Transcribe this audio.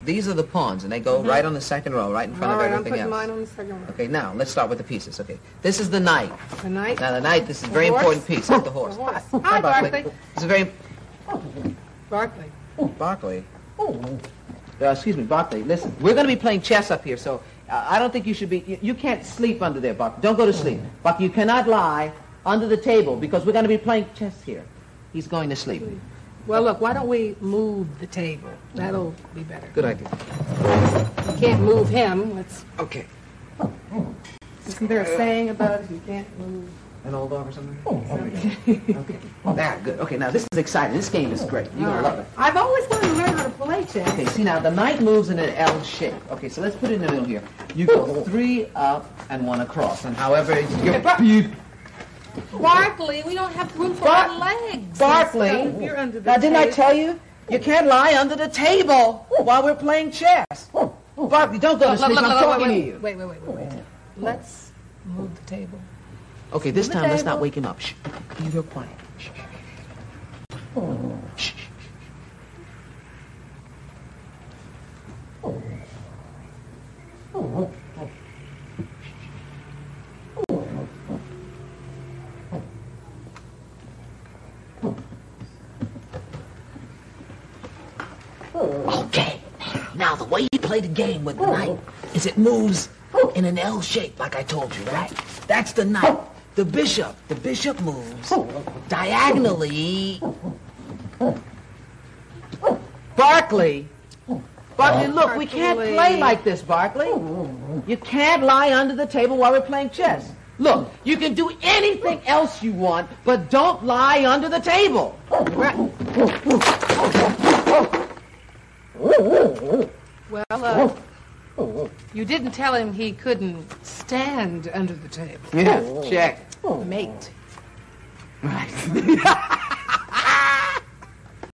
these are the pawns, and they go right on the second row, right in front of everything else. I'm putting mine on the second row. Okay, now, let's start with the pieces. Okay, this is the knight. The knight? Now, the knight, this is a very horse? important piece. It's the horse. The horse. Hi, Barkley. It's a very... Barkley. Barkley. Excuse me, Barkley, listen. We're going to be playing chess up here, so I don't think you should be... You can't sleep under there, Barkley. Don't go to sleep. Barkley, you cannot lie under the table because we're going to be playing chess here. He's going to sleep. Well, look, why don't we move the table? That'll be better. Good idea. You can't move him. Let's... Okay. Isn't there a saying about you can't move... An old dog or something? Okay. There, good. Okay, now this is exciting. This game is great. You're going to love it. I've always wanted to learn how to play chess. Okay, see now, the knight moves in an L shape. Okay, so let's put it in the middle here. You go 3 up and 1 across, and however you... Barkley, we don't have room for our legs. Barkley, You're under the now didn't I table. tell you? You can't lie under the table while we're playing chess. Barkley, don't go to sleep. I'm talking to you. Wait. Let's move the table. Okay, this time let's not wake him up. Shh. Be real quiet. Shh. Shh. Okay. Now, the way you play the game with the knight is it moves in an L shape, like I told you, right? That's the knight. The bishop moves diagonally. Barkley, look, we can't play like this, Barkley. You can't lie under the table while we're playing chess. Look, you can do anything else you want, but don't lie under the table. Well, you didn't tell him he couldn't stand under the table. Yeah, check. Mate. Right.